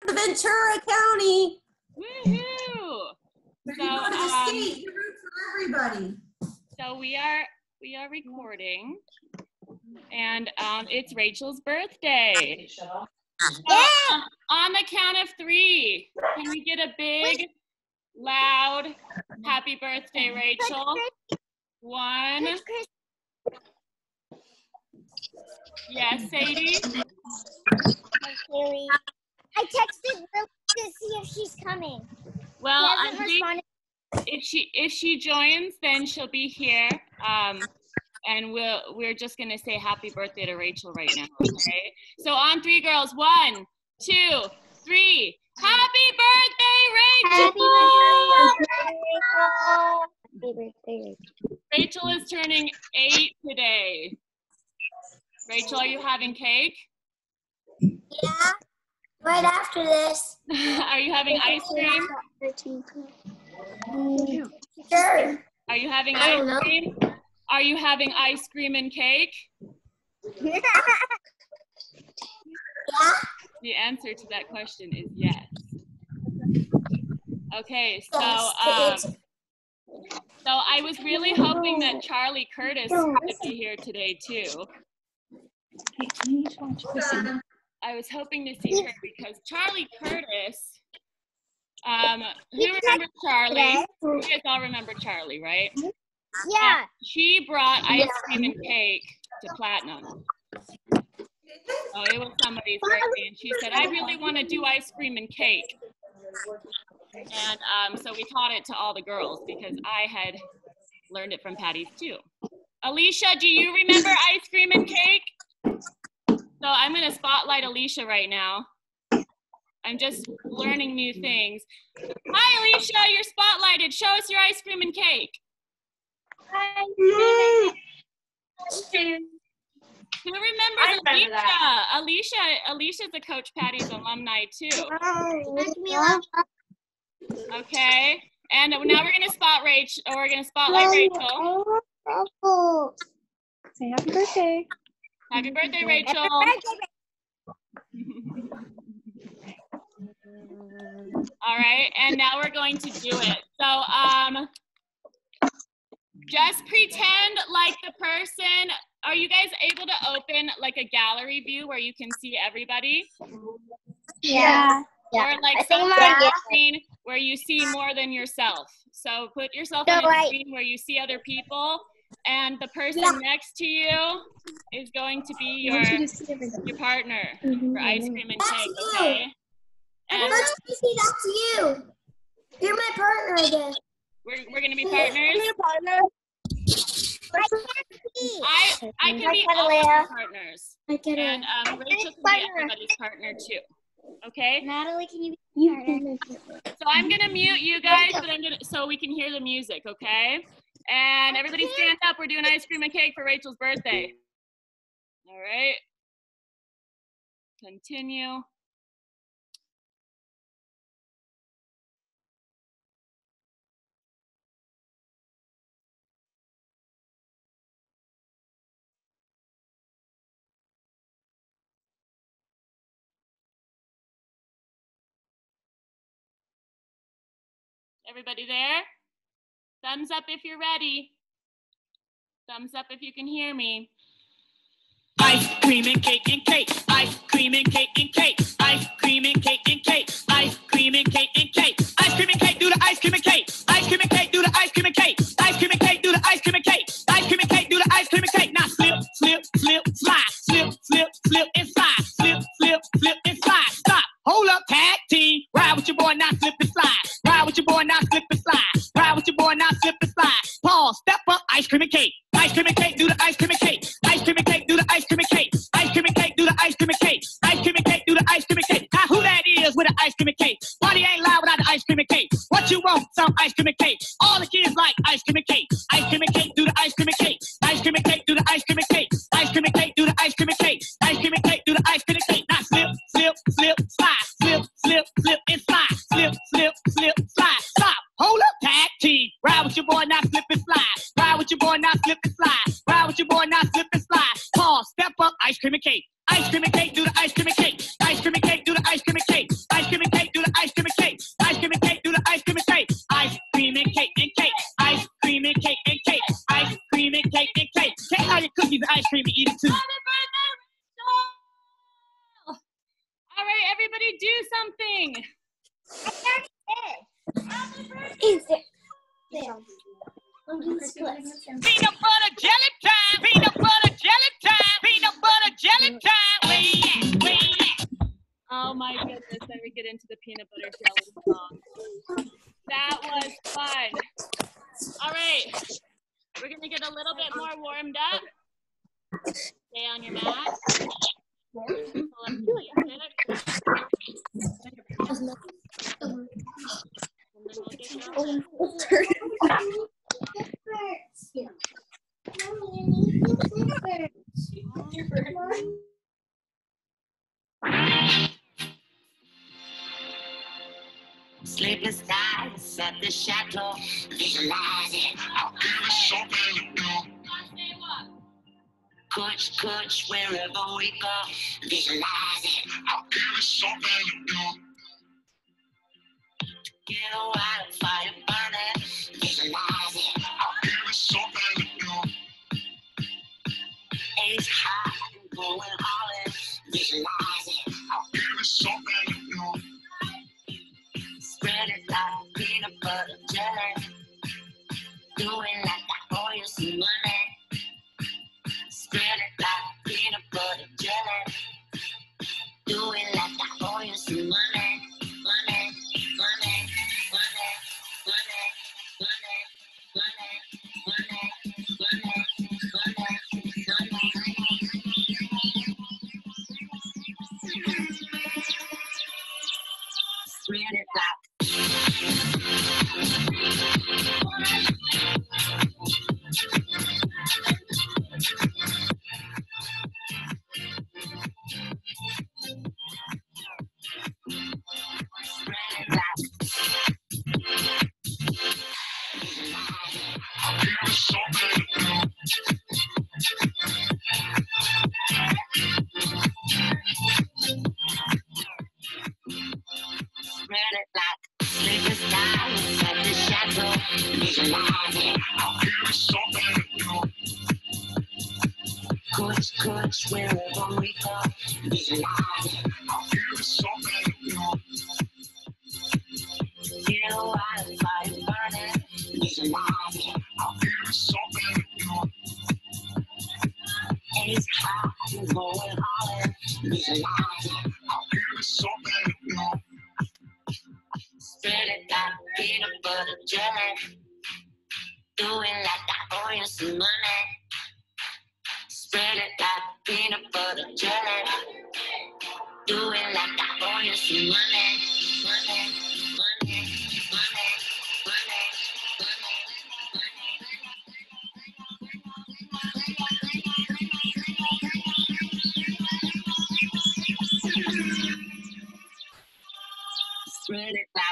Ventura County. Woohoo! So, you go to the state. You root for everybody. So we are recording, and it's Rachel's birthday. Yeah. On the count of 3, can we get a big, loud happy birthday, Rachel? 1. Yes, Sadie? I texted Lily to see if she's coming. Well, I think if she joins, then she'll be here. And we're just gonna say happy birthday to Rachel right now, okay? So on 3, girls, 1, 2, 3. Happy birthday, Rachel! Happy birthday. Rachel is turning 8 today. Rachel, are you having cake? Yeah, right after this. Are you having ice cream? Sure. Are you having ice cream? Are you having ice cream and cake? Yeah. The answer to that question is yes. Okay, so I was really hoping that Charlie Curtis would be here today too. I was hoping to see her because Charlie Curtis, who remembers Charlie? You guys all remember Charlie, right? Yeah. She brought ice cream and cake to Platinum. Oh, it was somebody's birthday, and she said, I really want to do ice cream and cake. And so we taught it to all the girls because I had learned it from Patty's too. Alicia, do you remember ice cream and cake? So I'm going to spotlight Alicia right now. I'm just learning new things. Hi, Alicia, you're spotlighted. Show us your ice cream and cake. Hi. Who remembers Alicia? Alicia's a Coach Patty's alumni too. Okay, and now we're gonna spotlight Rachel. Say happy birthday. Happy birthday, Rachel. Happy birthday. All right, and now we're going to do it. So just pretend like the person. Are you guys able to open like a gallery view where you can see everybody? Yeah. Or like some screen where you see more than yourself. So put yourself on a screen where you see other people, and the person next to you is going to be your partner for ice cream and cake, okay? And Coach Chrissy, that's you. You're my partner again. We're gonna be partners. I can be all of your partners. And Rachel can be everybody's partner too. Okay? Natalie, can you be partner? So I'm gonna mute you guys, but so we can hear the music, okay? And everybody stand up. We're doing ice cream and cake for Rachel's birthday. All right. Continue. Everybody there? Thumbs up if you're ready. Thumbs up if you can hear me. Ice cream and cake and cake. Ice cream and cake and cake. Ice cream and cake and cake. Ice cream and cake and cake. Ice cream and cake, do the ice cream and cake. Ice cream and cake, do the ice cream and cake. Ice cream and cake, do the ice cream and cake. Ice cream and cake, do the ice cream and cake. Now slip, slip, slip, slide. Slip, slip, slip, and slide. Slip, slip, slip, and slide. Stop. Hold up, tag team. Ride with your boy, now slip and slide. Ride with your boy, now slip and slide. Ride with your boy, now slip and slide. Pause, step up, ice cream and cake. Ice cream and cake, do the ice cream and cake. Ice cream and cake, do the ice cream and cake. Ice cream and cake, do the ice cream and cake. Ice cream and cake, do the ice cream and cake. Now who that is with the ice cream and cake? Party ain't loud without the ice cream and cake. What you want? Some ice cream and cake. All the kids like ice cream and cake. Ice cream and cake, do the ice cream and cake. Ice cream and cake, do the ice cream and cake. Ice cream and cake, do the ice cream and cake. Ice cream and cake, do the ice cream and cake. Now slip, slip, slip, slide. Slip, slip, slip, and slide. Slip, slip, slip, slide. Stop. Hold up, tag team. Ride with your boy, now slip and slide. Ride with your boy, now slip and slide. Ride with your boy, now slip and slide. Pause, step up, ice cream and cake. Ice cream and cake, do the ice cream and cake. Ice cream and cake, do the ice cream and cake. Ice cream and do something. Easy. There. I'll do the splits. Peanut butter jelly time. Peanut butter jelly time. Peanut butter jelly time. Where you at? Where you at? Oh my goodness, then we get into the peanut butter jelly song. That was fun. All right, we're gonna get a little bit more warmed up. Stay on your mat. Pull up the basics. And then we'll get going. Sleepless nights at the chateau. Visualize it. I'll give it something to do. Coach, wherever we go. Visualize it. I'll give it something to do. Get a wildfire burning. Visualize it. I'll give it something to do. Ace high and going all in. Visualize it. I'll give it something to do. Spread it like peanut butter jelly. Do it like I owe you some money. Spread it like peanut butter jelly. Do it like I owe you some money. Money, money, money, money, money, money, money, spread it like sleepless nights at the chateau. Visualize it. I'll give it something to do. Coach, wherever we go. Visualize it. I'll give it something to do. Get a wildfire burning. Visualize it. I'll give it something to do. Ace high and going all in. Visualize it. I'll give it something to do. Spread it like peanut butter jelly. Do it like I owe you some money. Spread it like peanut butter jelly. Do it like I owe you some money. Money, money, money, money, money. Spread it like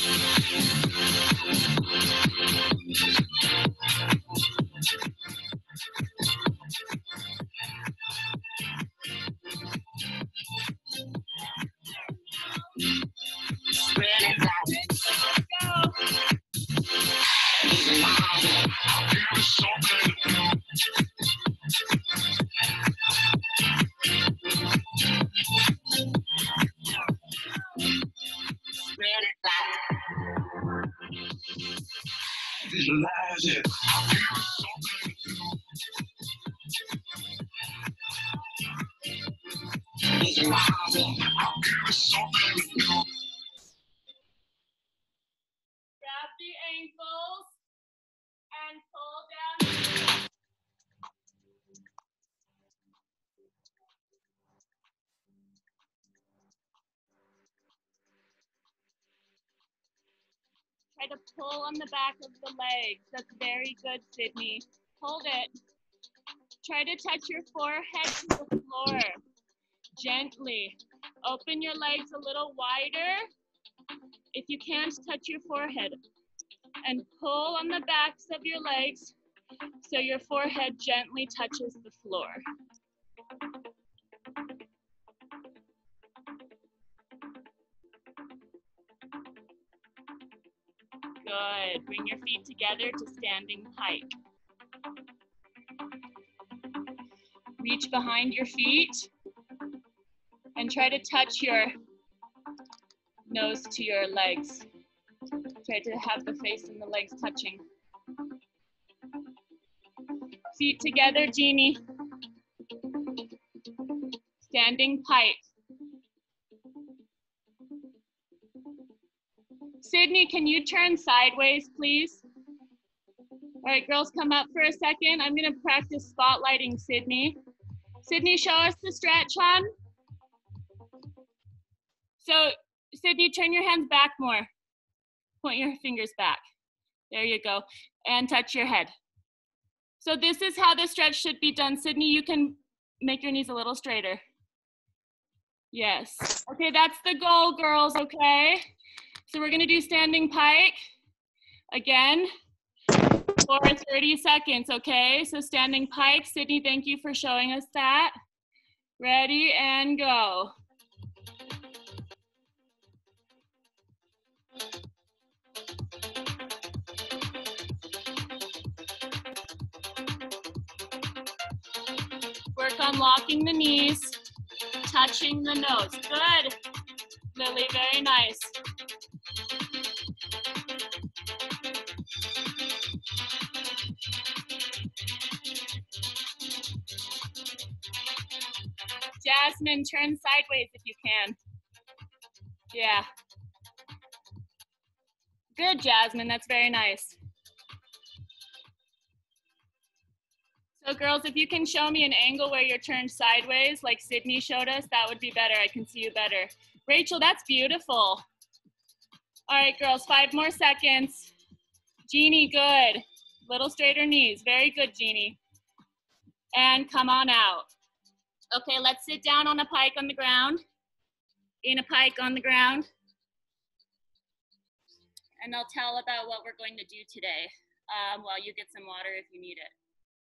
spread it like visualize it. I'll give it something to do. Spread it like visualize it. I'll give it something to do. Visualize it. I'll give it something to do. Grab the ankles and pull down. Try to pull on the back of the legs. That's very good, Sydney. Hold it. Try to touch your forehead to the floor. Gently. Open your legs a little wider. If you can't touch your forehead. And pull on the backs of your legs so your forehead gently touches the floor. Good. Bring your feet together to standing pike. Reach behind your feet and try to touch your nose to your legs. Try to have the face and the legs touching. Feet together, Jeannie. Standing pike. Sydney, can you turn sideways, please? All right, girls, come up for a second. I'm gonna practice spotlighting Sydney. Sydney, show us the stretch, hon. So, Sydney, turn your hands back more. Point your fingers back. There you go. And touch your head. So this is how the stretch should be done. Sydney, you can make your knees a little straighter. Yes. Okay, that's the goal, girls, okay? So we're gonna do standing pike again for 30 seconds, okay? So standing pike. Sydney, thank you for showing us that. Ready and go. Work on locking the knees, touching the nose. Good, Lily, very nice. Jasmine, turn sideways if you can. Yeah. Good, Jasmine, that's very nice. So girls, if you can show me an angle where you're turned sideways, like Sydney showed us, that would be better. I can see you better. Rachel, that's beautiful. All right, girls, 5 more seconds. Jeannie, good. Little straighter knees. Very good, Jeannie. And come on out. Okay, let's sit down on a pike on the ground. In a pike on the ground. And I'll tell about what we're going to do today while you get some water if you need it.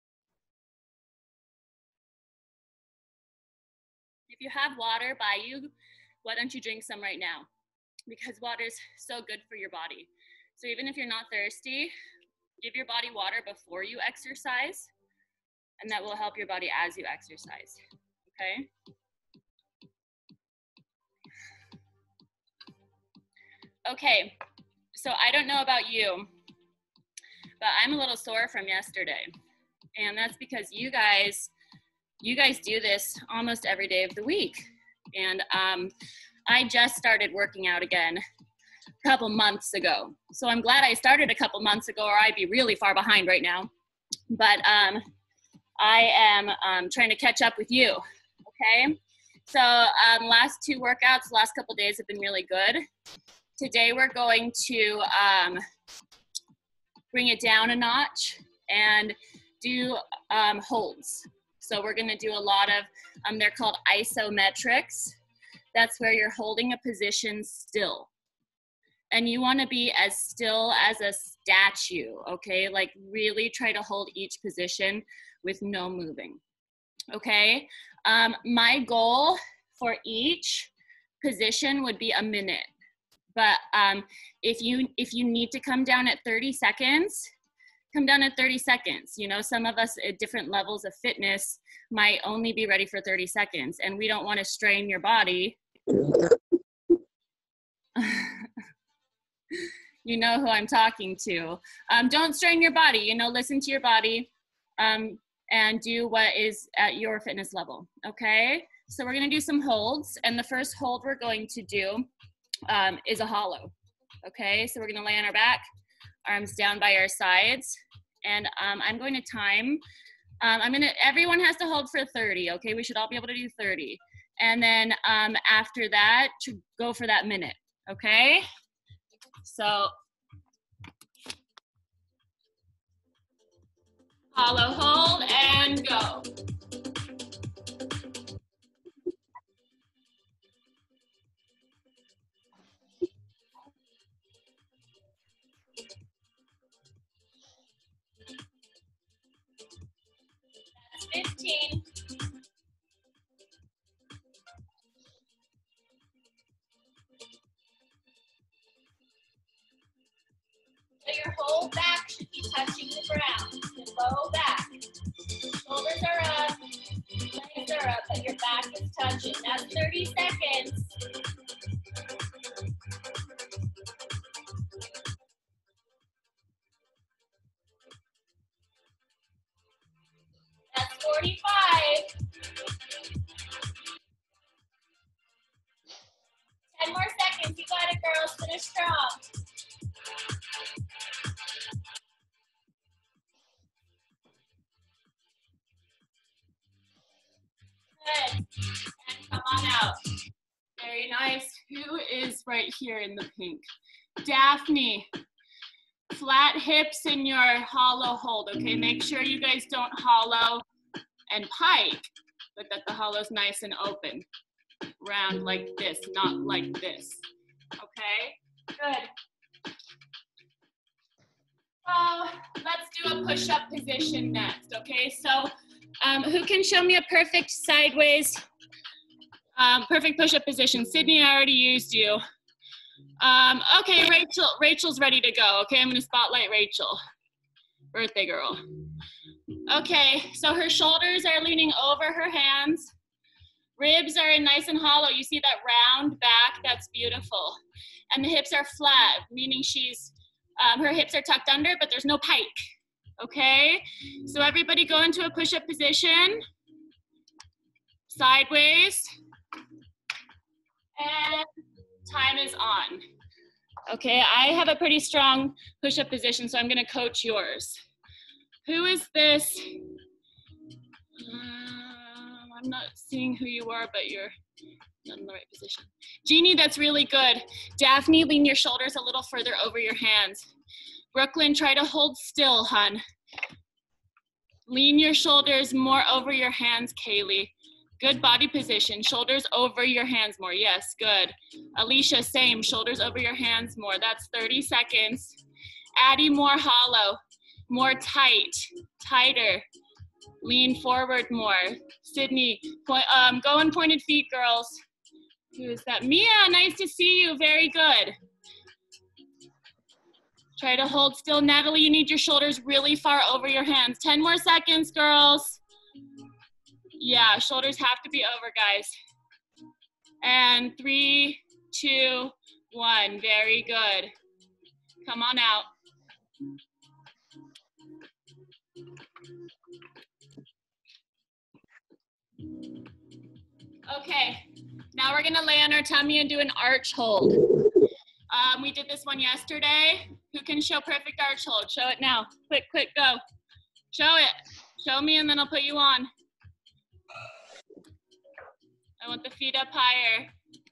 If you have water by you, why don't you drink some right now? Because water is so good for your body. So even if you're not thirsty, give your body water before you exercise, and that will help your body as you exercise, okay? Okay, so I don't know about you, but I'm a little sore from yesterday. And that's because you guys do this almost every day of the week. And I just started working out again a couple months ago. So I'm glad I started a couple months ago, or I'd be really far behind right now. But I am trying to catch up with you, okay? So last 2 workouts, last couple days have been really good. Today we're going to bring it down a notch and do holds. So we're gonna do a lot of, they're called isometrics. That's where you're holding a position still. And you wanna be as still as a statue, okay? Like really try to hold each position with no moving, okay? My goal for each position would be a minute. But if you need to come down at 30 seconds, come down at 30 seconds. You know, some of us at different levels of fitness might only be ready for 30 seconds, and we don't want to strain your body. You know who I'm talking to. Don't strain your body, you know, listen to your body and do what is at your fitness level, okay? So we're gonna do some holds, and the first hold we're going to do is a hollow, okay? So we're gonna lay on our back, arms down by our sides, and I'm going to time. Everyone has to hold for 30, okay? We should all be able to do 30. And then after that, to go for that minute, okay? So, hollow hold and go. That's 15. So your whole back should be touching the ground. The low back. Shoulders are up, legs are up, but your back is touching. That's 30 seconds. Finish strong. Good. And come on out. Very nice. Who is right here in the pink? Daphne. Flat hips in your hollow hold, okay? Make sure you guys don't hollow and pike, but that the hollow's nice and open. Round like this, not like this. Okay? Good. Let's do a push-up position next, okay? So who can show me a perfect sideways, perfect push-up position? Sydney, I already used you. Okay, Rachel's ready to go. Okay, I'm gonna spotlight Rachel. Birthday girl. Okay, so her shoulders are leaning over her hands. Ribs are nice and hollow. You see that round back? That's beautiful. And the hips are flat, meaning she's, her hips are tucked under, but there's no pike. Okay, so everybody go into a push-up position. Sideways. And time is on. Okay, I have a pretty strong push-up position, so I'm gonna coach yours. Who is this? I'm not seeing who you are, but you're not in the right position. Jeannie, that's really good. Daphne, lean your shoulders a little further over your hands. Brooklyn, try to hold still, hun. Lean your shoulders more over your hands, Kaylee. Good body position, shoulders over your hands more. Yes, good. Alicia, same, shoulders over your hands more. That's 30 seconds. Addie, more hollow, more tight, tighter. Lean forward more. Sydney, go in pointed feet, girls. Who is that? Mia, nice to see you, very good. Try to hold still. Natalie, you need your shoulders really far over your hands. 10 more seconds, girls. Yeah, shoulders have to be over, guys. And 3, 2, 1, very good. Come on out. Okay, now we're gonna lay on our tummy and do an arch hold. We did this one yesterday. Who can show perfect arch hold? Show it now. Quick, quick, go. Show it. Show me and then I'll put you on. I want the feet up higher.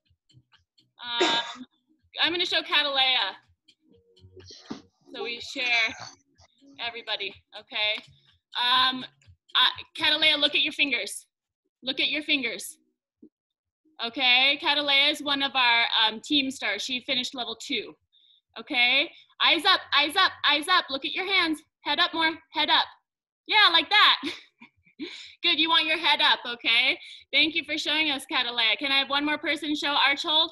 I'm gonna show Catalea. So we share everybody, okay? Catalea, look at your fingers. Look at your fingers. Okay, Catalea is one of our team stars. She finished level 2. Okay, eyes up, eyes up, eyes up. Look at your hands. Head up more, head up. Yeah, like that. Good, you want your head up, okay? Thank you for showing us, Catalea. Can I have one more person show arch hold?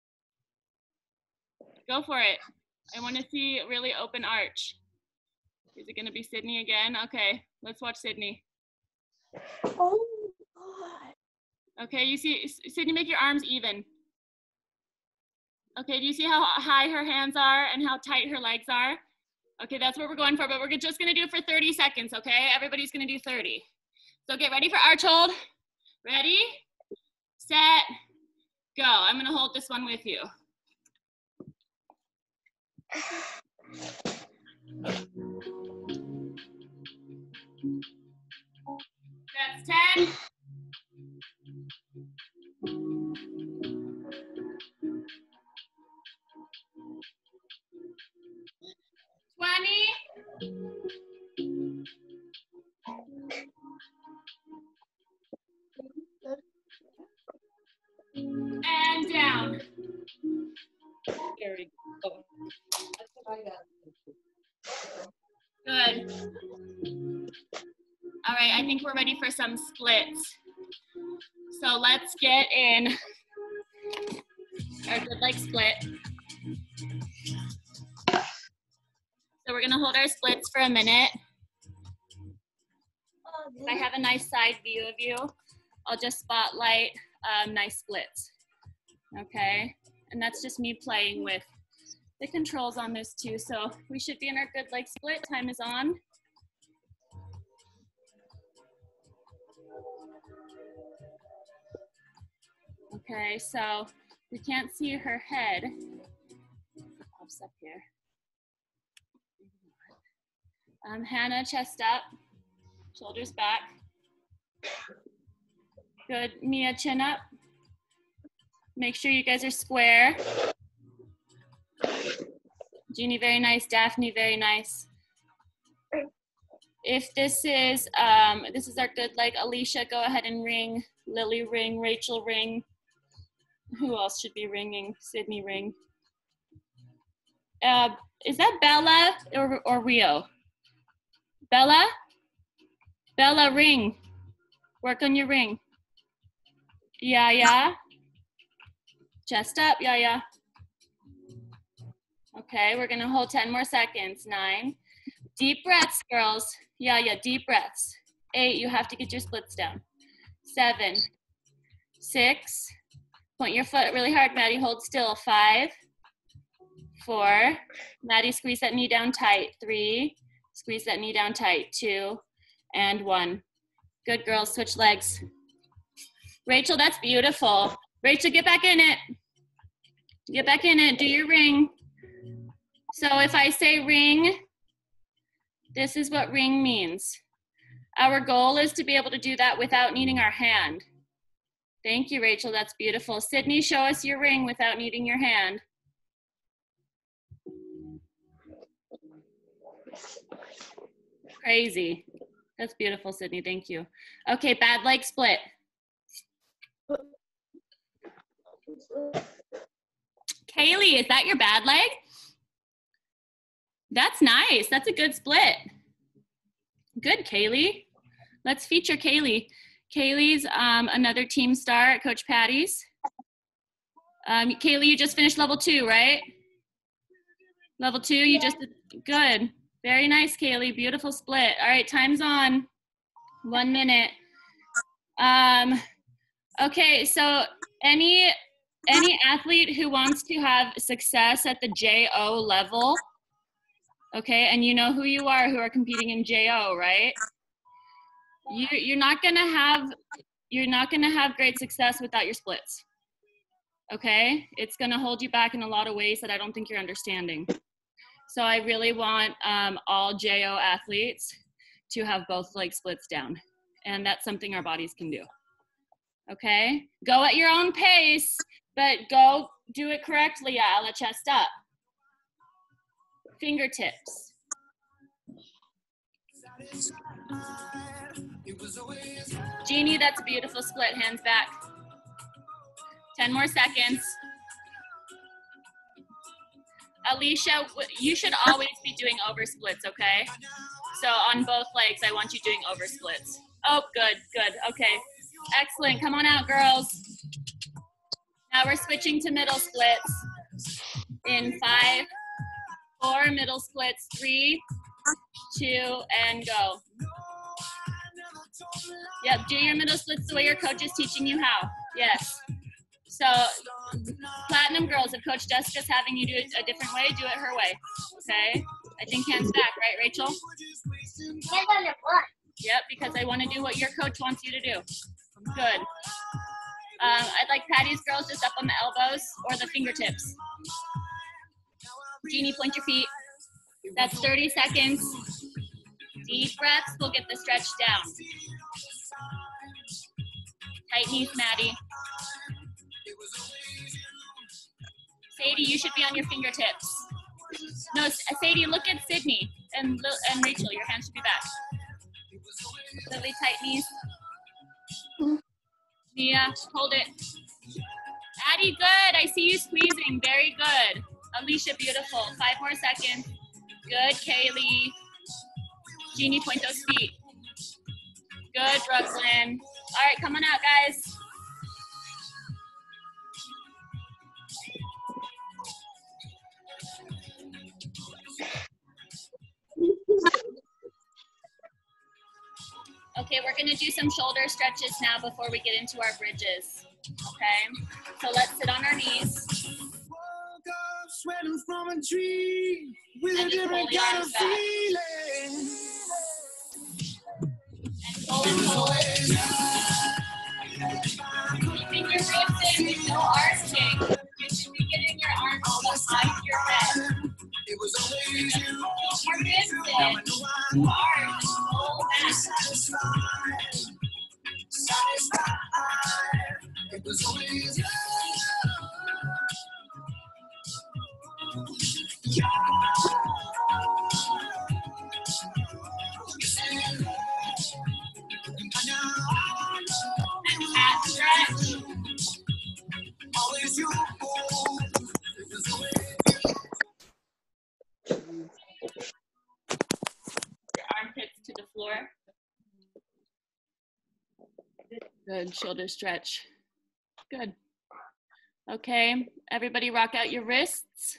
Go for it. I want to see really open arch. Is it going to be Sydney again? Okay, let's watch Sydney. Oh, God. Okay, you see, Sydney, make your arms even. Okay, do you see how high her hands are and how tight her legs are? Okay, that's what we're going for, but we're just gonna do it for 30 seconds, okay? Everybody's gonna do 30. So get ready for arch hold. Ready, set, go. I'm gonna hold this one with you. That's 10. 20. And down. There we go. That's what I got. Good. All right, I think we're ready for some splits. So let's get in our good leg split. So we're gonna hold our splits for a minute. If I have a nice side view of you, I'll just spotlight nice splits, okay? And that's just me playing with the controls on this too. So we should be in our good leg split. Time is on. Okay, so we can't see her head. this up here. Hannah, chest up, shoulders back. Good, Mia, chin up. Make sure you guys are square. Jeannie, very nice. Daphne, very nice. If this is our good leg, Alicia, go ahead and ring. Lily, ring. Rachel, ring. Who else should be ringing? Sydney, ring. Is that Bella or Rio? Bella? Bella, ring. Work on your ring. Yeah. Chest up, yeah. Okay, we're gonna hold 10 more seconds. 9. Deep breaths, girls. Yeah, deep breaths. 8, you have to get your splits down. 7, 6, point your foot really hard, Maddie, hold still. 5, 4, Maddie, squeeze that knee down tight. 3, squeeze that knee down tight. 2, and 1. Good girls, switch legs. Rachel, that's beautiful. Rachel, get back in it. Get back in it, do your ring. So if I say ring, this is what ring means. Our goal is to be able to do that without needing our hand. Thank you, Rachel, that's beautiful. Sydney, show us your ring without needing your hand. Crazy. That's beautiful, Sydney, thank you. Okay, bad leg split. Kaylee, is that your bad leg? That's nice. That's a good split. Good, Kaylee. Let's feature Kaylee. Kaylee's another team star at Coach Patty's. Kaylee, you just finished level 2, right? Level 2, you just did good. Very nice, Kaylee. Beautiful split. All right, time's on. 1 minute. Okay, so any athlete who wants to have success at the JO level, okay, and you know who you are who are competing in JO, right? You're not gonna have great success without your splits. Okay, it's gonna hold you back in a lot of ways that I don't think you're understanding. So I really want all JO athletes to have both leg splits down, and that's something our bodies can do. Okay, go at your own pace, but go do it correctly, Ella. Chest up. Fingertips. Jeannie, that's a beautiful split. Hands back. 10 more seconds. Alicia, you should always be doing over splits, okay? So on both legs, I want you doing over splits. Oh, good, okay. Excellent, come on out, girls. Now we're switching to middle splits. In 5, 4, middle splits, 3, 2, and go. Yep, do your middle splits the way your coach is teaching you how. Yes. So, platinum girls, if Coach Jessica's having you do it a different way, do it her way. Okay? I think hands back, right, Rachel? Hands on your butt. Yep, because I want to do what your coach wants you to do. Good. I'd like Patty's girls just up on the elbows or the fingertips. Jeannie, point your feet. That's 30 seconds. Deep breaths will get the stretch down. Tight knees, Maddie. Sadie, you should be on your fingertips. No, Sadie, look at Sydney and Rachel. Your hands should be back. Lily, tight knees. Mia, hold it. Addie, good. I see you squeezing. Very good. Alicia, beautiful. 5 more seconds. Good, Kaylee. Jeannie, point those feet. Good, Brooklyn. All right, come on out, guys. Okay, we're gonna do some shoulder stretches now before we get into our bridges. Okay, so let's sit on our knees. Sweating from a tree with And a just different pull the kind arms of back. feeling. And pull and pull. Keeping your ribs in with no arching. You should be getting your arms behind your head. Cat stretch. Your armpits to the floor. Good, shoulder stretch. Good. Okay, everybody rock out your wrists.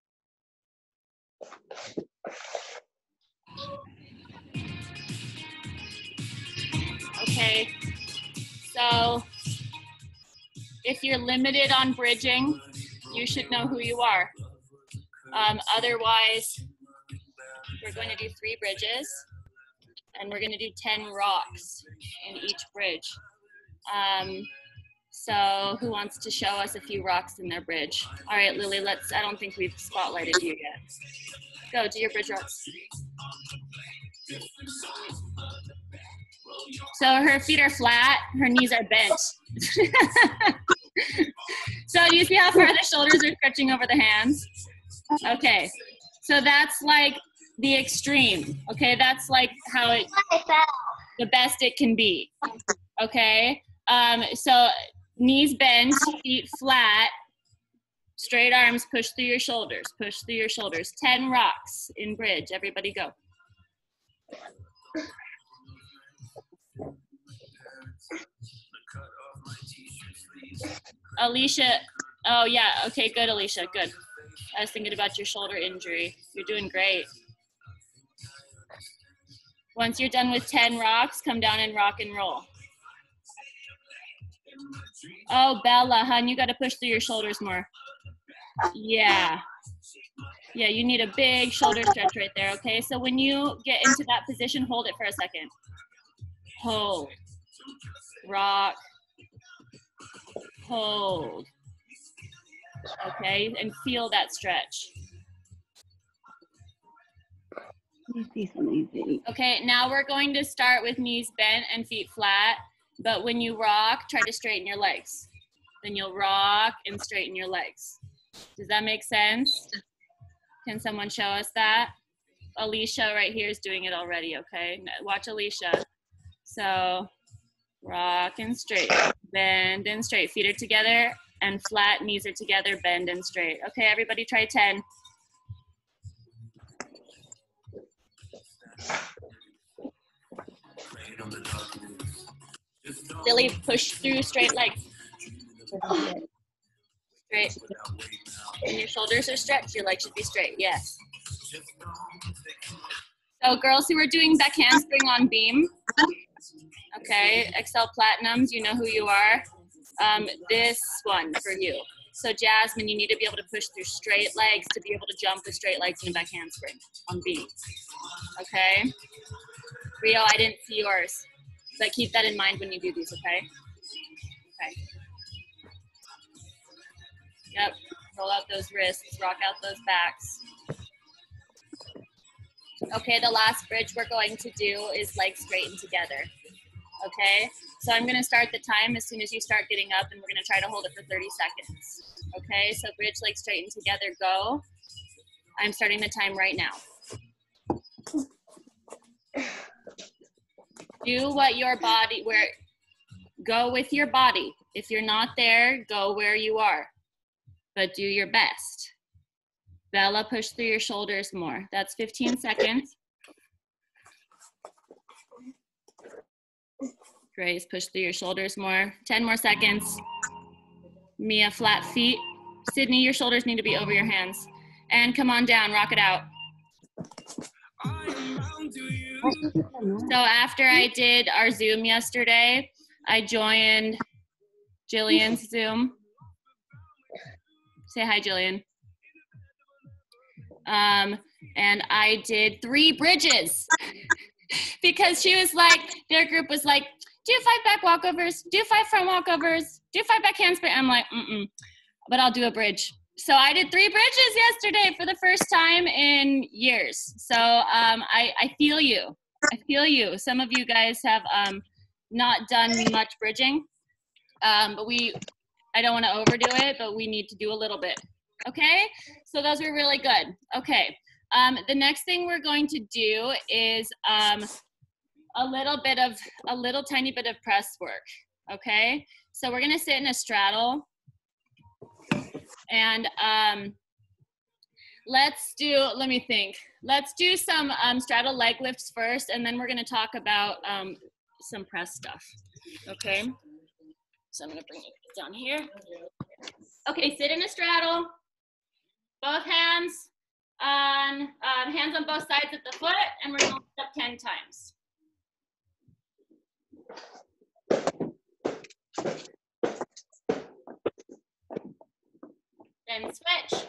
Okay, so if you're limited on bridging, you should know who you are. Otherwise, we're going to do 3 bridges, and we're going to do 10 rocks in each bridge. So who wants to show us a few rocks in their bridge? All right, Lily, I don't think we've spotlighted you yet. Go, do your bridge rocks. So her feet are flat, her knees are bent. So do you see how far the shoulders are stretching over the hands? Okay, so that's like the extreme, okay? That's like how the best it can be, okay? So knees bent, feet flat, straight arms, push through your shoulders, push through your shoulders. 10 rocks in bridge, everybody go. Alicia, oh yeah, okay, good, Alicia, good. I was thinking about your shoulder injury. You're doing great. Once you're done with 10 rocks, come down and rock and roll. Oh, Bella, hon, you gotta push through your shoulders more. Yeah. Yeah, you need a big shoulder stretch right there, okay? So when you get into that position, hold it for a second. Hold. Rock. Hold. Okay, and feel that stretch. Okay, now we're going to start with knees bent and feet flat, but when you rock, try to straighten your legs. Then you'll rock and straighten your legs. Does that make sense? Can someone show us that? Alicia right here is doing it already, okay? Watch Alicia. So, rock and straight, bend and straight. Feet are together and flat, knees are together, bend and straight. Okay, everybody try 10. Lily, push through straight legs. Straight. And your shoulders are stretched, your legs should be straight, yes. So girls who are doing back handspring on beam, okay, Excel Platinums, you know who you are. This one for you. So Jasmine, you need to be able to push through straight legs to be able to jump with straight legs in a back handspring on beam. Okay? Rio, I didn't see yours, but keep that in mind when you do these, okay? Okay. Yep, roll out those wrists, rock out those backs. Okay, the last bridge we're going to do is legs straightened together. Okay, so I'm gonna start the time as soon as you start getting up, and we're gonna try to hold it for 30 seconds. Okay, so bridge, legs straightened together, go. I'm starting the time right now. Do what your body, go with your body. If you're not there, go where you are, but do your best. Bella, push through your shoulders more. That's 15 seconds. Grace, push through your shoulders more. 10 more seconds. Mia, flat feet. Sydney, your shoulders need to be over your hands. And come on down, rock it out. So after I did our Zoom yesterday, I joined Jillian's Zoom. Say hi, Jillian. And I did 3 bridges because she was like, their group was like, do 5 back walkovers, do 5 front walkovers, do 5 back handspring. I'm like, but I'll do a bridge. So I did 3 bridges yesterday for the first time in years. So I feel you. I feel you. Some of you guys have not done much bridging, but I don't want to overdo it, but we need to do a little bit. Okay, so those were really good. Okay, the next thing we're going to do is a little tiny bit of press work. Okay, so we're gonna sit in a straddle, and let's do some straddle leg lifts first, and then we're gonna talk about some press stuff. Okay, so I'm gonna bring it down here. Okay, sit in a straddle. Both hands on both sides of the foot, and we're going to lift up 10 times. Then switch.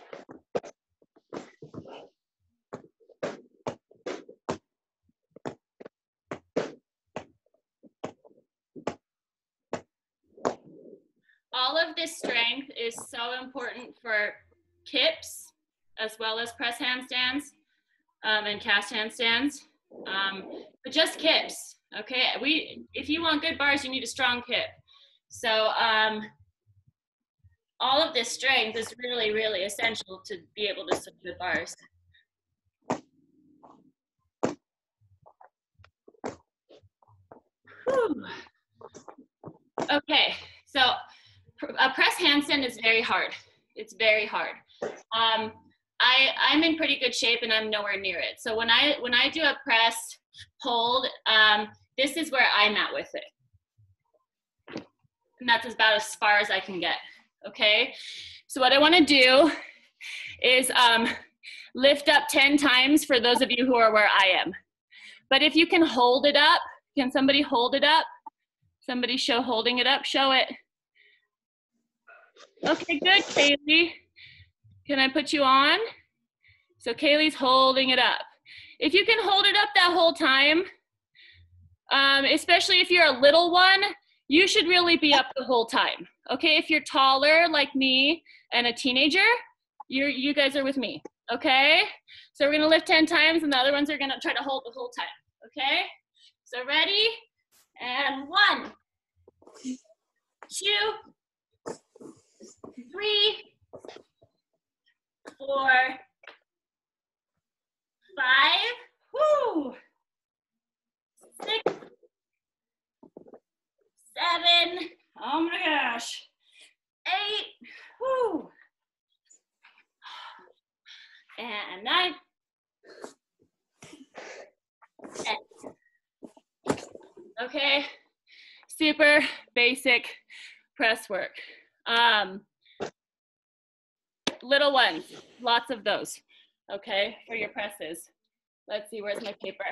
All of this strength is so important for kips, as well as press handstands and cast handstands, but just kips, okay? If you want good bars, you need a strong kip. So all of this strength is really, really essential to be able to swim good bars. Whew. Okay, so a press handstand is very hard. It's very hard. I'm in pretty good shape and I'm nowhere near it. So when I do a press hold, this is where I'm at with it. And that's about as far as I can get, okay? So what I wanna do is lift up 10 times for those of you who are where I am. But if you can hold it up, can somebody hold it up? Somebody show holding it up, show it. Okay, good, Kaylee. Can I put you on? So Kaylee's holding it up. If you can hold it up that whole time, especially if you're a little one, you should really be up the whole time. Okay, if you're taller like me and a teenager, you guys are with me, okay? So we're gonna lift 10 times and the other ones are gonna try to hold the whole time, okay? So ready? And 1, 2, 3, 4, 5, whoo, 6, 7, oh my gosh, 8, whoo, and 9, 10. Okay, super basic press work. Little ones, lots of those, okay, for your presses. Let's see, where's my paper?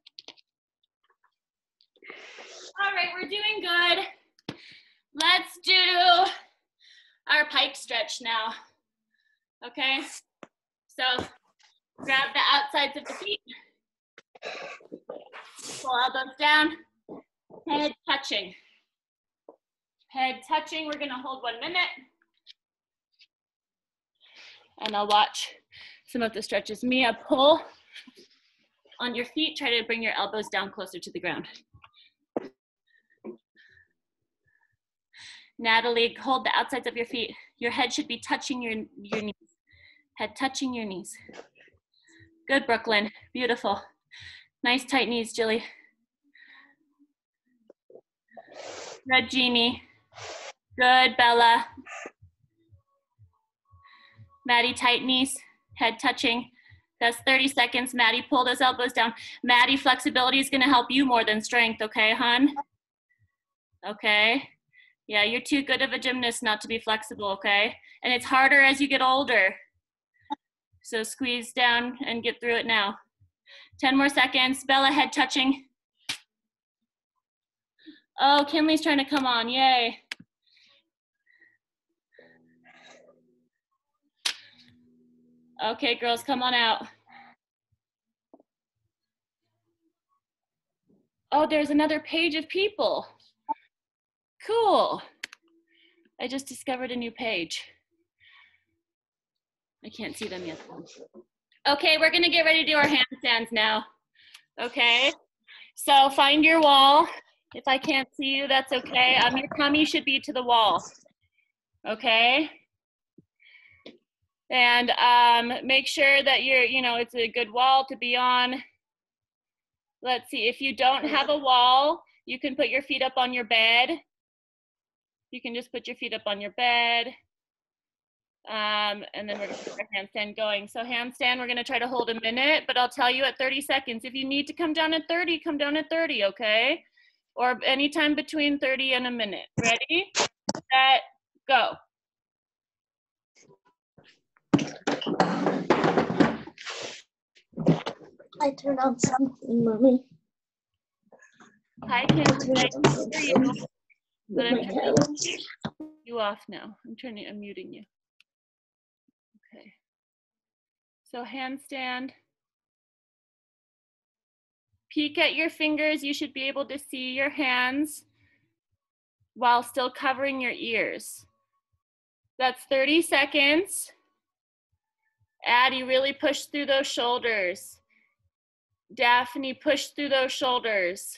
All right, we're doing good. Let's do our pike stretch now, okay? So grab the outsides of the feet, pull elbows down, head touching. Head touching, we're gonna hold 1 minute. And I'll watch some of the stretches. Mia, pull on your feet. Try to bring your elbows down closer to the ground. Natalie, hold the outsides of your feet. Your head should be touching your knees. Head touching your knees. Good, Brooklyn. Beautiful. Nice tight knees, Jilly. Good, Jeannie. Good, Bella. Maddie, tight knees, head touching. That's 30 seconds. Maddie, pull those elbows down. Maddie, flexibility is gonna help you more than strength, okay, hon? Okay. Yeah, you're too good of a gymnast not to be flexible, okay? And it's harder as you get older. So squeeze down and get through it now. 10 more seconds. Bella, head touching. Oh, Kinley's trying to come on, yay. Okay, girls, come on out. Oh, there's another page of people. Cool. I just discovered a new page. I can't see them yet. Okay, we're gonna get ready to do our handstands now. Okay, so find your wall. If I can't see you, that's okay. Your tummy should be to the wall. Okay. And make sure that you're, you know, it's a good wall to be on. Let's see, if you don't have a wall, you can put your feet up on your bed. You can just put your feet up on your bed. And then we're gonna get our handstand going. So handstand, we're gonna try to hold a minute, but I'll tell you at 30 seconds. If you need to come down at 30, come down at 30, okay? Or anytime between 30 and a minute. Ready, set, go. I turned on something, Mommy. Hi, Kim. I can hear you, but I'm My turning couch. you off now. I'm muting you. Okay. So handstand. Peek at your fingers. You should be able to see your hands while still covering your ears. That's 30 seconds. Addie, really push through those shoulders. Daphne, push through those shoulders.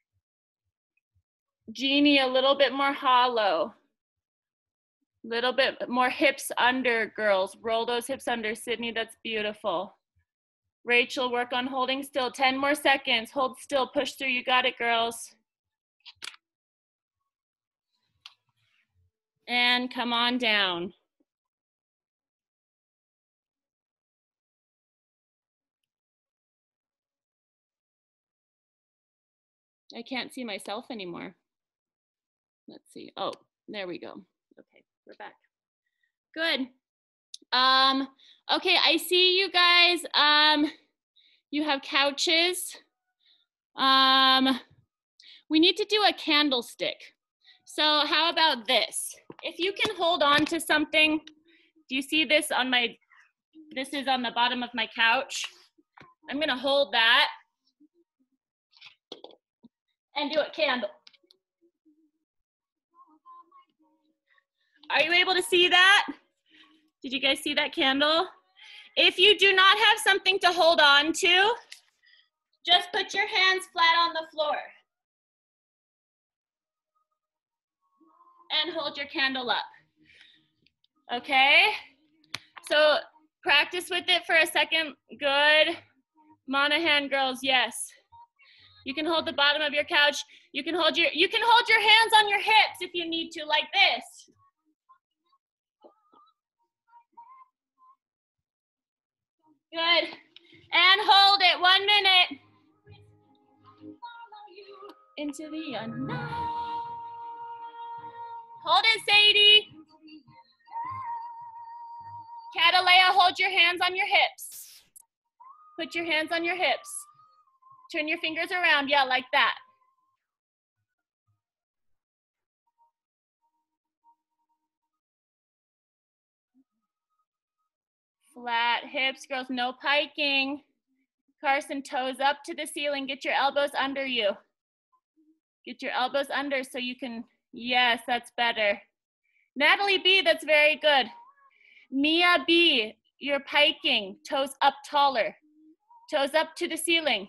Jeannie, a little bit more hollow. Little bit more hips under, girls. Roll those hips under. Sydney, that's beautiful. Rachel, work on holding still. 10 more seconds. Hold still, push through. You got it, girls. And come on down. I can't see myself anymore. Let's see. Oh, there we go. Okay, we're back. Good. Okay, I see you guys. You have couches. We need to do a candlestick. So how about this? If you can hold on to something, do you see this on my, this is on the bottom of my couch. I'm gonna hold that and do a candle. Are you able to see that? Did you guys see that candle? If you do not have something to hold on to, just put your hands flat on the floor and hold your candle up. Okay? So practice with it for a second. Good. Monahan girls, yes. You can hold the bottom of your couch. You can hold your hands on your hips if you need to, like this. Good. And hold it 1 minute. Into the unknown. Hold it, Sadie. Catalea, hold your hands on your hips. Put your hands on your hips. Turn your fingers around, yeah, like that. Flat hips, girls, no piking. Carson, toes up to the ceiling. Get your elbows under you. Get your elbows under so you can, yes, that's better. Natalie B, that's very good. Mia B, you're piking. Toes up taller. Toes up to the ceiling.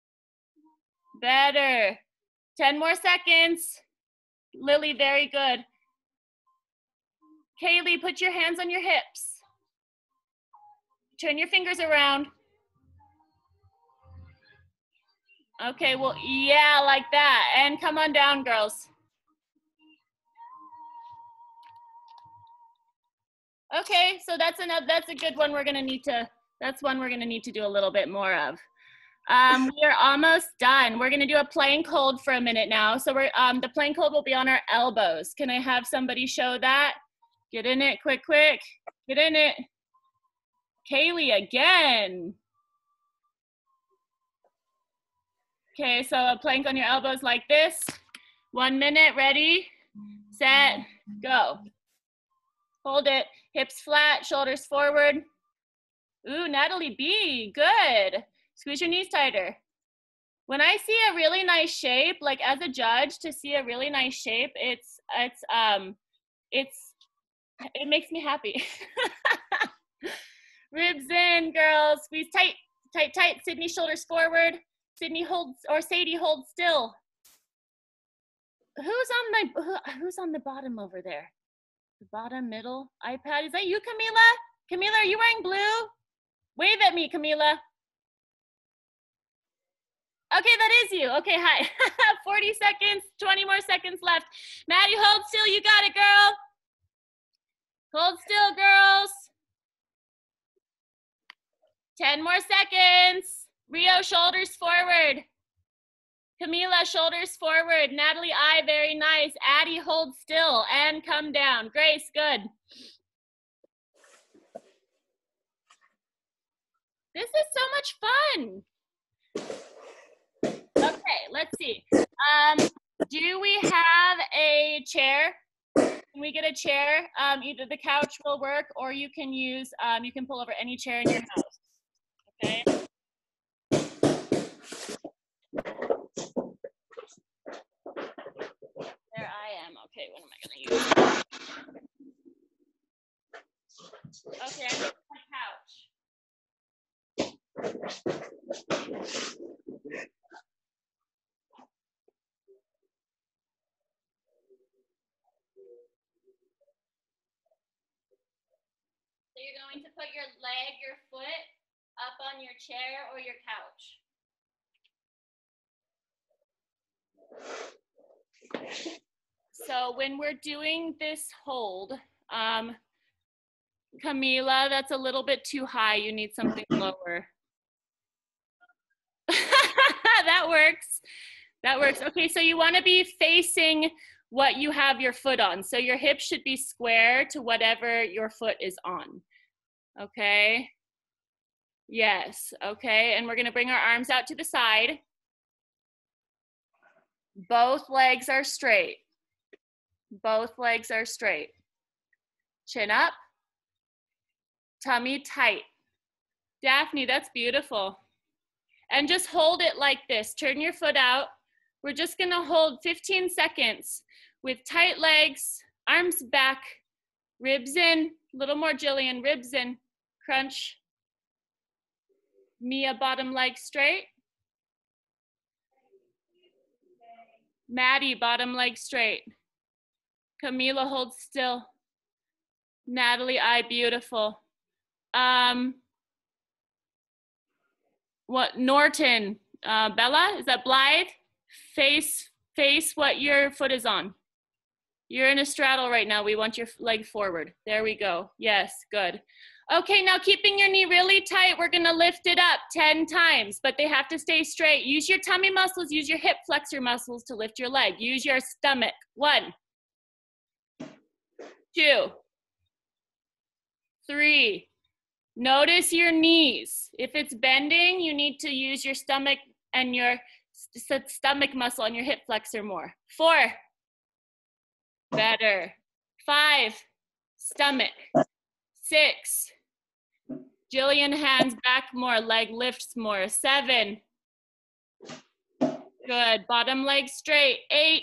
Better. 10 more seconds. Lily, very good. Kaylee, put your hands on your hips. Turn your fingers around. Okay, well, yeah, like that. And come on down, girls. Okay, so that's a good one. We're gonna need to, that's one we're gonna need to do a little bit more of. We are almost done. We're gonna do a plank hold for a minute now. So we're, the plank hold will be on our elbows. Can I have somebody show that? Get in it, quick, quick. Get in it. Kaylee again. Okay, so a plank on your elbows like this. 1 minute, ready, set, go. Hold it, hips flat, shoulders forward. Ooh, Natalie B, good. Squeeze your knees tighter. When I see a really nice shape, like as a judge, to see a really nice shape, it makes me happy. Ribs in, girls, squeeze tight, tight, tight. Sydney, shoulders forward. Sydney holds, or Sadie holds still. Who's on the bottom over there? The bottom, middle, iPad, is that you, Camila? Camila, are you wearing blue? Wave at me, Camila. Okay, that is you. Okay, hi. 40 seconds, 20 more seconds left. Maddie, hold still. You got it, girl. Hold still, girls. 10 more seconds. Rio, shoulders forward. Camila, shoulders forward. Natalie, I, very nice. Addie, hold still and come down. Grace, good. This is so much fun. Okay, let's see. Do we have a chair? Can we get a chair? Either the couch will work, or you can use, you can pull over any chair in your house. Okay. There I am. Okay, what am I gonna use? Okay, I'm using my couch. So you're going to put your leg, your foot up on your chair or your couch. So when we're doing this hold, Camila, that's a little bit too high. You need something lower. That works. That works. Okay, so you want to be facing what you have your foot on. So your hips should be square to whatever your foot is on. Okay. Yes. Okay. And we're going to bring our arms out to the side. Both legs are straight. Both legs are straight. Chin up. Tummy tight. Daphne, that's beautiful. And just hold it like this. Turn your foot out. We're just going to hold 15 seconds with tight legs, arms back, ribs in. A little more, Jillian. Ribs in. Crunch. Mia, bottom leg straight. Maddie, bottom leg straight. Camila, hold still. Natalie, I, beautiful. What, Norton, Bella, is that Blythe? Face what your foot is on. You're in a straddle right now. We want your leg forward. There we go. Yes, good. Okay, now keeping your knee really tight, we're gonna lift it up 10 times, but they have to stay straight. Use your tummy muscles, use your hip flexor muscles to lift your leg. Use your stomach. 1, 2, 3. Notice your knees. If it's bending, you need to use your stomach and your stomach muscle and your hip flexor more. 4, better. 5, stomach. 6, Jillian, hands back more, leg lifts more. 7, good, bottom leg straight. 8,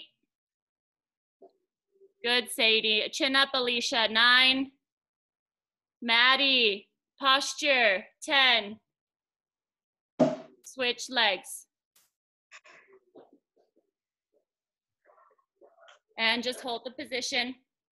good, Sadie. Chin up, Alicia. 9, Maddie, posture. 10, switch legs. And just hold the position.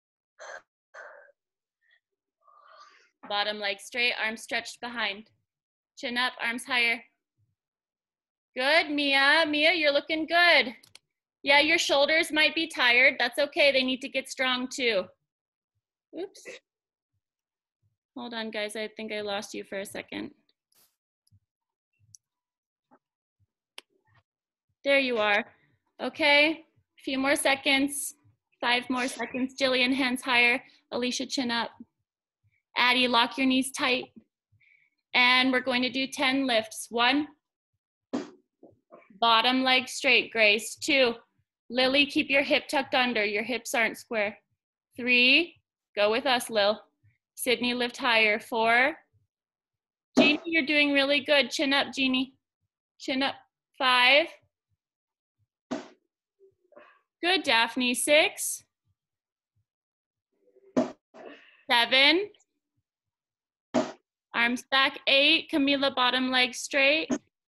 Bottom leg straight, arms stretched behind. Chin up, arms higher. Good, Mia. Mia, you're looking good. Yeah, your shoulders might be tired. That's okay. They need to get strong too. Oops. Hold on, guys. I think I lost you for a second. There you are. Okay, a few more seconds. 5 more seconds. Jillian, hands higher. Alicia, chin up. Addie, lock your knees tight. And we're going to do 10 lifts. 1, bottom leg straight, Grace. 2, Lily, keep your hip tucked under. Your hips aren't square. 3, go with us, Lil. Sydney, lift higher. 4, Jeannie, you're doing really good. Chin up, Jeannie. Chin up. 5, good, Daphne. 6, 7, arms back. 8, Camila, bottom leg straight.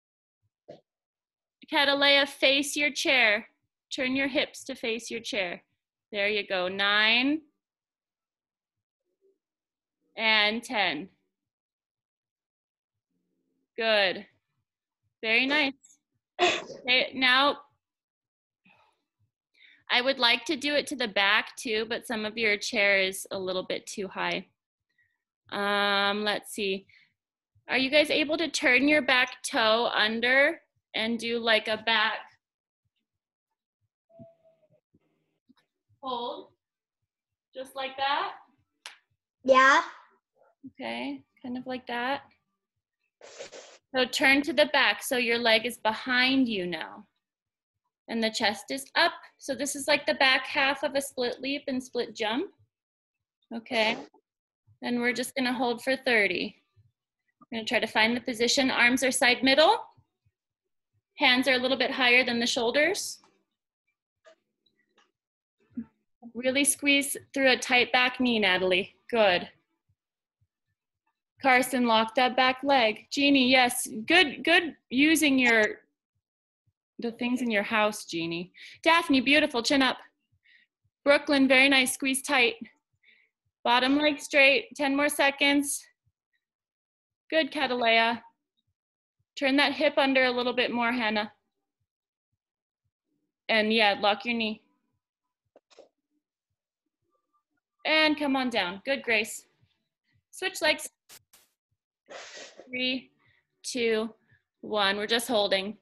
Catalea, face your chair. Turn your hips to face your chair. There you go. 9 and 10. Good. Very nice. Okay, now I would like to do it to the back too, but some of your chair is a little bit too high. Let's see. Are you guys able to turn your back toe under and do like a back hold? Just like that? Yeah. Okay, kind of like that. So turn to the back so your leg is behind you now. And the chest is up. So this is like the back half of a split leap and split jump. Okay. And we're just gonna hold for 30. I'm gonna try to find the position. Arms are side middle. Hands are a little bit higher than the shoulders. Really squeeze through a tight back knee, Natalie. Good. Carson, lock that back leg. Jeannie, yes, good using the things in your house, Jeannie. Daphne, beautiful, chin up. Brooklyn, very nice, squeeze tight. Bottom leg straight, 10 more seconds. Good, Catalea. Turn that hip under a little bit more, Hannah. And yeah, lock your knee. And come on down. Good, Grace. Switch legs. 3, 2, 1. We're just holding.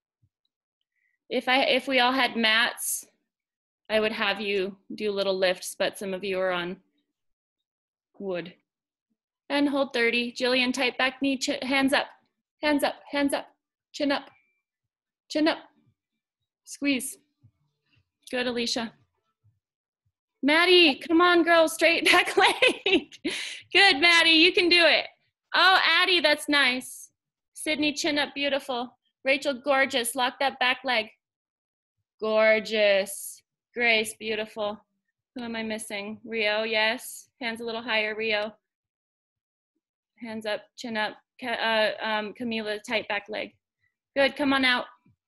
If we all had mats, I would have you do little lifts, but some of you are on wood. And hold 30. Jillian, tight back knee, hands up, hands up, hands up, chin up, chin up. Squeeze. Good, Alicia. Maddie, come on, girl, straight back leg. Good, Maddie, you can do it. Oh, Addie, that's nice. Sydney, chin up, beautiful. Rachel, gorgeous, lock that back leg. Gorgeous. Grace, beautiful. Who am I missing? Rio, yes. Hands a little higher, Rio. Hands up, chin up. Camila, tight back leg. Good, come on out.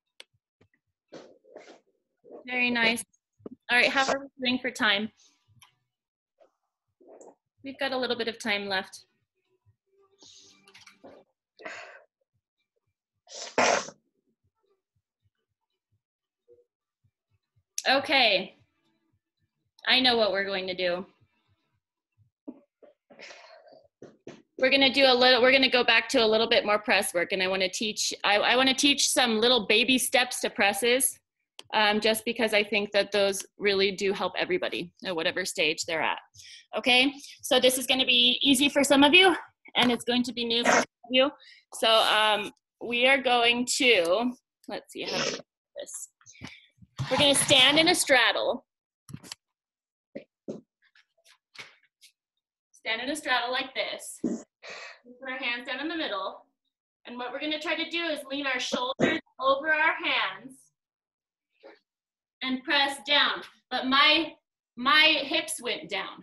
Very nice. All right, how are we doing for time? We've got a little bit of time left. Okay, I know what we're going to do. We're gonna go back to a little bit more press work, and I wanna teach some little baby steps to presses, just because I think that those really do help everybody at whatever stage they're at. Okay, so this is gonna be easy for some of you, and it's going to be new for some of you. So we are going to, let's see how to do this. We're gonna stand in a straddle. Stand in a straddle like this. Put our hands down in the middle. And what we're gonna try to do is lean our shoulders over our hands and press down. But my hips went down.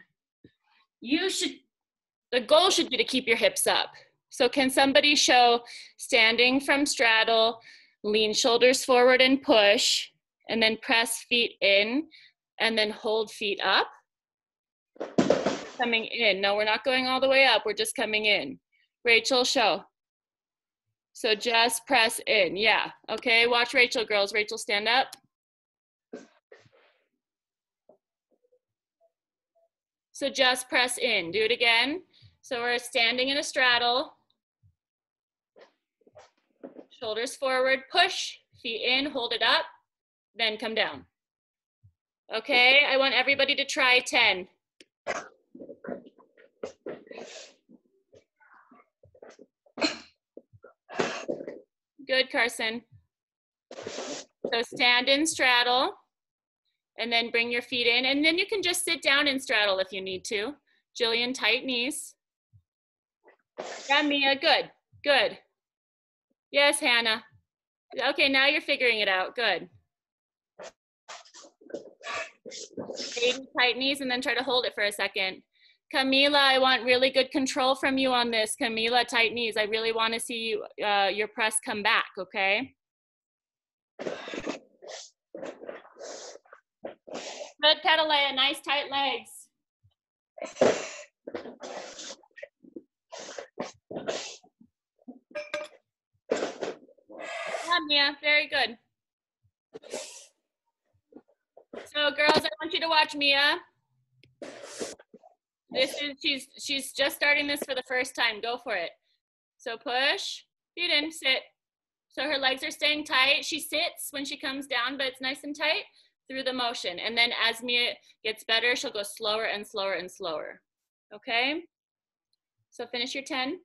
The goal should be to keep your hips up. So can somebody show standing from straddle, lean shoulders forward and push, and then press feet in, and then hold feet up? Coming in. No, we're not going all the way up. We're just coming in. Rachel, show. So just press in. Yeah. Okay, watch Rachel, girls. Rachel, stand up. So just press in. Do it again. So we're standing in a straddle. Shoulders forward, push, feet in, hold it up, then come down. Okay, I want everybody to try 10. Good, Carson. So stand in straddle, and then bring your feet in, and then you can just sit down and straddle if you need to. Jillian, tight knees. Yeah, Mia, good, good. Yes, Hannah. Okay, now you're figuring it out, good. Baby, tight knees, and then try to hold it for a second. Camila, I want really good control from you on this. Camila, tight knees. I really want to see you, your press come back, okay? Good, Catalea, nice tight legs. Mia. Very good. So girls, I want you to watch Mia. She's just starting this for the first time. Go for it. So push, feet in, sit. So her legs are staying tight. She sits when she comes down, but it's nice and tight through the motion. And then as Mia gets better, she'll go slower and slower and slower. Okay? So finish your 10.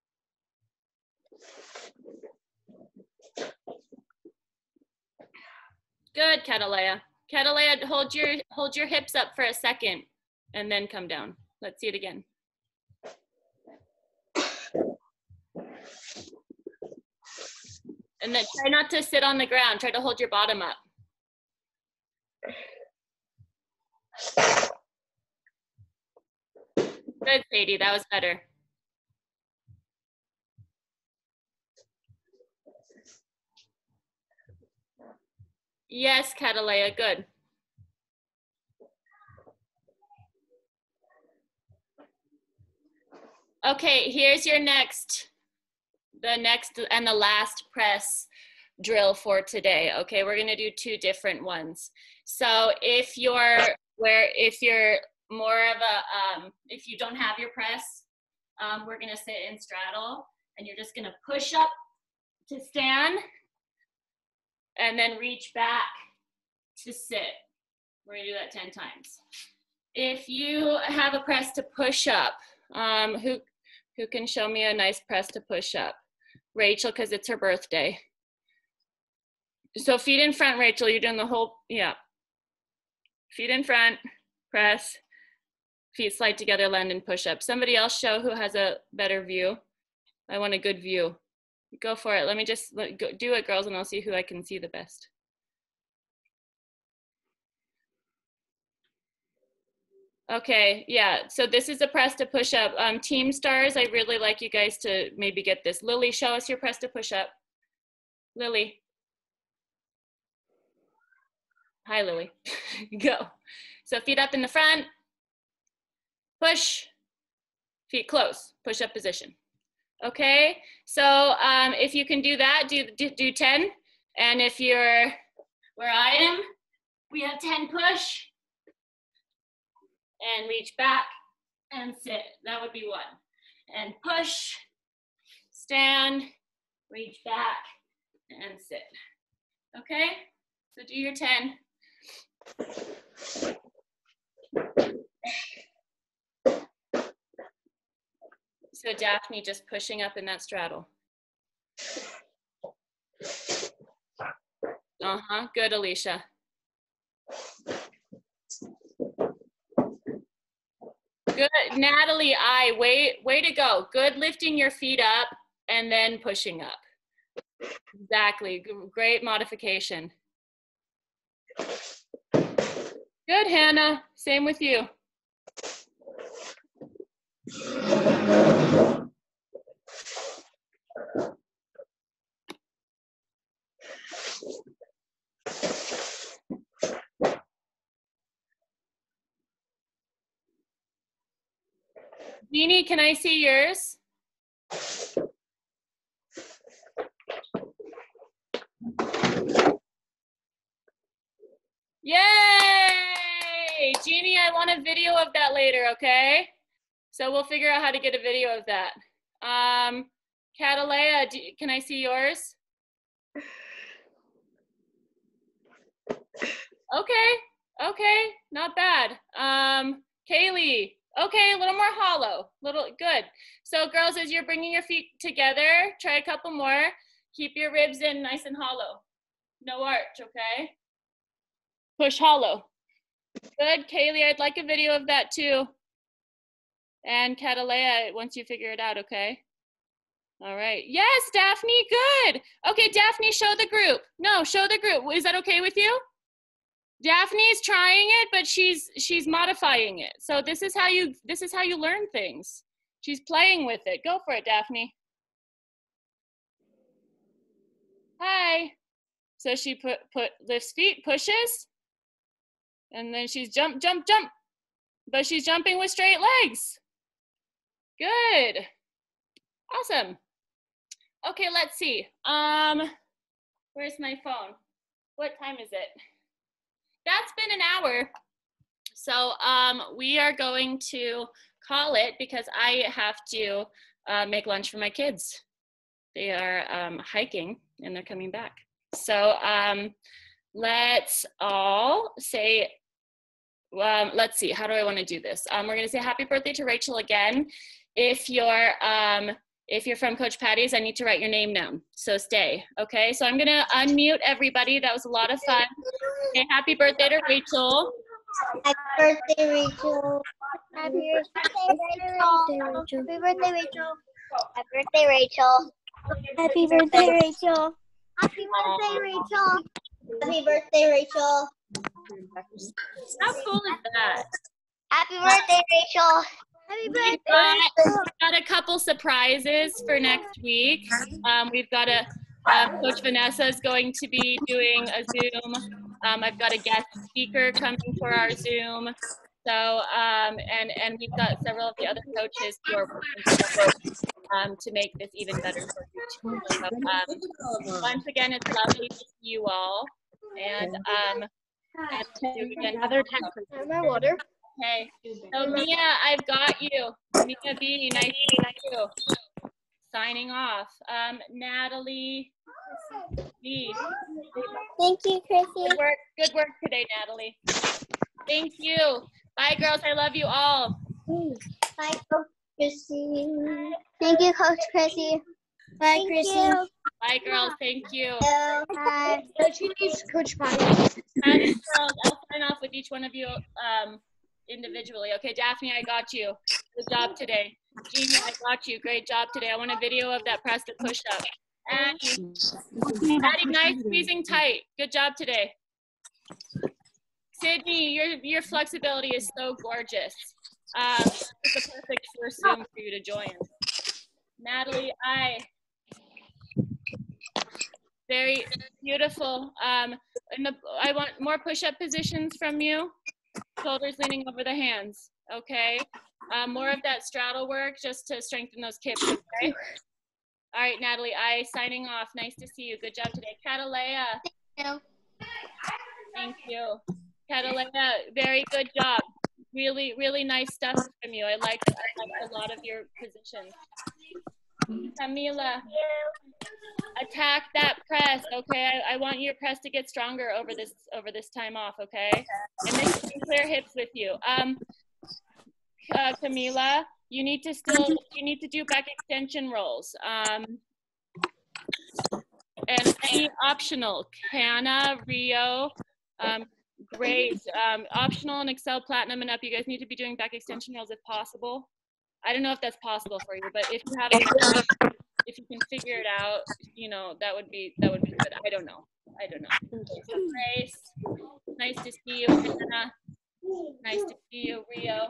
Good, Catalea. Catalea, hold your hips up for a second and then come down. Let's see it again. And then try not to sit on the ground. Try to hold your bottom up. Good, Sadie, that was better. Yes, Catalea, good. Okay, here's your the next and the last press drill for today. Okay, we're gonna do 2 different ones. So if you're more of a, if you don't have your press, we're gonna sit in straddle and you're just gonna push up to stand and then reach back to sit. We're gonna do that 10 times. If you have a press to push up, who can show me a nice press to push up? Rachel, because it's her birthday. So feet in front, Rachel, you're doing the whole, yeah. Feet in front, press, feet slide together, land and push up. Somebody else show who has a better view. I want a good view. Go for it. Let me just do it, girls, and I'll see who I can see the best. Okay, yeah, so this is a press to push up. Team stars, I really like you guys to maybe get this. Lily, show us your press to push up. Lily. Hi, Lily. Go. So feet up in the front, push, feet close, push up position. Okay, so if you can do that, do 10. And if you're where I am, we have 10 push and reach back and sit. That would be 1. And push, stand, reach back and sit. Okay, so do your 10. So Daphne just pushing up in that straddle. Good, Alicia. Good, Natalie, way to go. Good lifting your feet up and then pushing up. Exactly, great modification. Good, Hannah, same with you. Jeannie, can I see yours? Yay! Jeannie, I want a video of that later, okay? So we'll figure out how to get a video of that. Catalea, can I see yours? Okay, not bad. Kaylee, okay, a little more hollow, good. So girls, as you're bringing your feet together, try a couple more. Keep your ribs in nice and hollow. No arch, okay? Push hollow. Good, Kaylee, I'd like a video of that too. And Catalea, once you figure it out, okay? All right, yes, Daphne, good. Okay, Daphne, show the group. No, show the group. Is that okay with you? Daphne's trying it, but she's modifying it. So this is how you learn things. She's playing with it. Go for it, Daphne. Hi. So she lifts feet, pushes, and then she's jump. But she's jumping with straight legs. Good. Awesome. Okay, let's see. Where's my phone? What time is it? That's been an hour. So we are going to call it because I have to make lunch for my kids. They are hiking and they're coming back. So let's all say, let's see, how do I want to do this? We're going to say happy birthday to Rachel again. If you're from Coach Patty's, I need to write your name down. So stay, okay? So I'm going to unmute everybody. That was a lot of fun. Okay, happy birthday to Rachel. Happy birthday, Rachel. Happy birthday, Rachel. Happy birthday, Rachel. Happy birthday, Rachel. Happy birthday, Rachel. Happy birthday, Rachel. Happy birthday, Rachel. How cool is that? Happy birthday, Rachel. Happy birthday, Rachel. We've got a couple surprises for next week. We've got Coach Vanessa is going to be doing a Zoom. I've got a guest speaker coming for our Zoom. So, and we've got several of the other coaches who are working together to make this even better for you too. So, once again, it's lovely to see you all. And Another time. My water. okay. So Mia, I've got you. Mia B, nice to meet you. Signing off. Natalie B. Thank you, Chrissy. Good work today, Natalie. Thank you. Bye, girls. I love you all. Bye, Coach Chrissy. Thank you, Coach Chrissy. Bye, Chrissy. Bye, girls. Thank you. Bye. Coach Patty. Girls, I'll sign off with each one of you individually. Okay, Daphne, I got you. Good job today. Jeannie, I got you. Great job today. I want a video of that press to push up. Addie, nice squeezing tight. Good job today. Sydney, your flexibility is so gorgeous. It's the perfect first Zoom for you to join. Natalie, very beautiful. I want more push-up positions from you. Shoulders leaning over the hands, okay? More of that straddle work just to strengthen those hips, okay? All right, Natalie, signing off. Nice to see you. Good job today. Catalea. Thank you. Catalea, very good job. Really, really nice stuff from you. I liked a lot of your positions. Camila, attack that press, okay? I want your press to get stronger over this time off, okay? And make some clear hips with you. Camila, you need to do back extension rolls. And any optional, Canna, Rio, great. Optional and Excel Platinum and up. You guys need to be doing back extension rolls if possible. I don't know if that's possible for you, but if you have it, if you can figure it out, you know, that would be good. I don't know. So Grace, nice to see you. Hannah, nice to see you. Rio.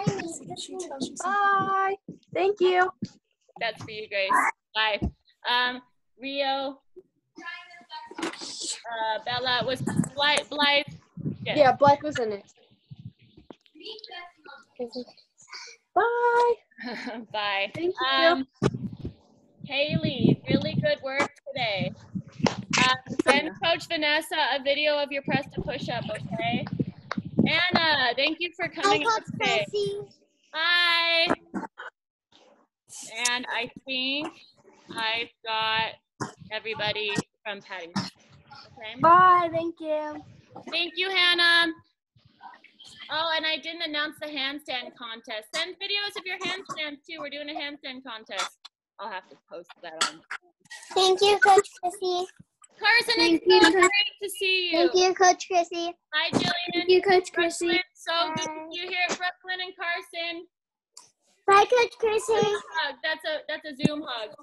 Bye. Thank you. That's for you, Grace. Bye. Rio. Bella, was Blythe? Yes. Yeah, Black was in it. Bye. Bye. Thank you. Haley, really good work today. Send Coach Vanessa a video of your press to push up, okay? Anna, thank you for coming out today. Bye. And I think I've got everybody from Patty. Okay. Bye. Thank you. Thank you, Hannah. Oh, and I didn't announce the handstand contest. Send videos of your handstands too. We're doing a handstand contest. I'll have to post that on. Thank you, Coach Chrissy. Carson, it's so great to see you. Thank you, Coach Chrissy. Hi, Jillian. Thank you, Coach Chrissy. Brooklyn, so good to see you here, Brooklyn and Carson. Bye, Coach Chrissy. Hug. That's a Zoom hug.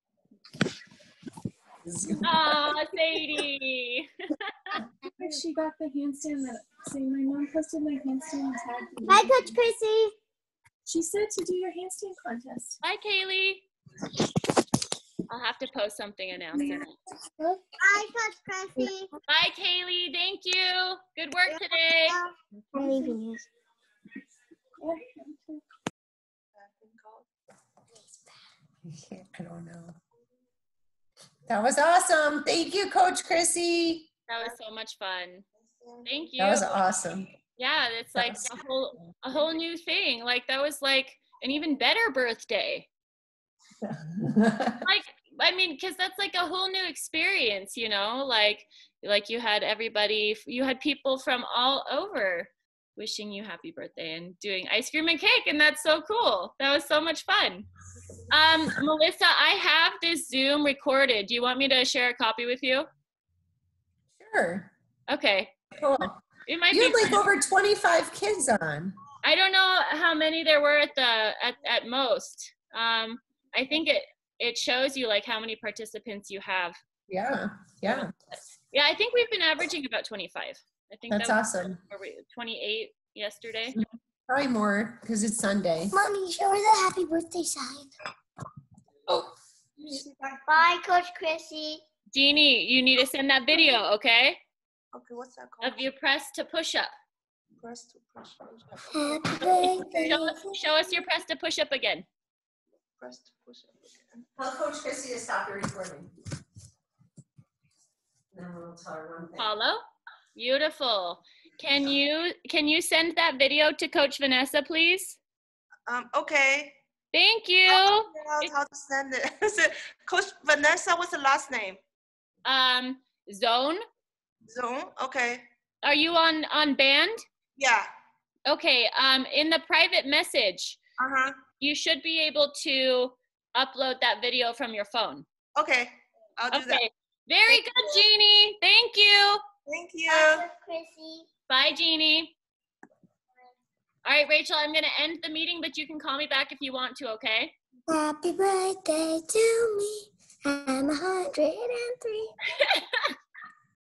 Aw, Sadie. She got the handstand that saying my mom posted my handstand tag. Bye, Coach Chrissy. She said to do your handstand contest. Bye, Kaylee. I'll have to post something announcing it. Bye, Coach Chrissy. Bye, Kaylee. Thank you. Good work today. I'm leaving you. I don't know. That was awesome. Thank you, Coach Chrissy. That was so much fun. Thank you. That was awesome. Yeah, it's like a whole new thing. Like that was like an even better birthday. Like, I mean, because that's like a whole new experience, you know, like you had you had people from all over wishing you happy birthday and doing ice cream and cake, and that's so cool. That was so much fun. Melissa, I have this Zoom recorded. Do you want me to share a copy with you? Sure. Okay. Cool. It might You be had like over 25 kids on. I don't know how many there were at most. I think it shows you like how many participants you have. Yeah. Yeah, I think we've been averaging about 25. I think That's awesome. 28 yesterday. Probably more because it's Sunday. Mommy, show her the happy birthday sign. Oh. Bye, Coach Chrissy. Jeannie, you need to send that video, okay? Okay, what's that called? Of your press to push up. Press to push up. Happy birthday. Show us your press to push up again. Press to push up. Tell Coach Chrissy to stop your recording. Then we'll tell her one thing. Follow. Beautiful. Can you send that video to Coach Vanessa, please? Okay. Thank you. How to send it? So, Coach Vanessa, what's the last name? Zone. Zone. Okay. Are you on band? Yeah. Okay. In the private message, you should be able to upload that video from your phone. Okay. I'll do that. Very good, Jeannie. Thank you. Thank you. Bye, Coach Chrissy. Bye, Jeannie. All right, Rachel, I'm going to end the meeting, but you can call me back if you want to, okay? Happy birthday to me. I'm 103.